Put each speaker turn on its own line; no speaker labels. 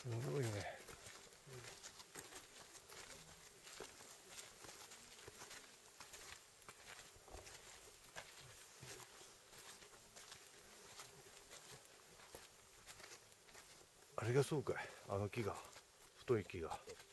すごいね。あれがそうかい、あの木が、太い木が。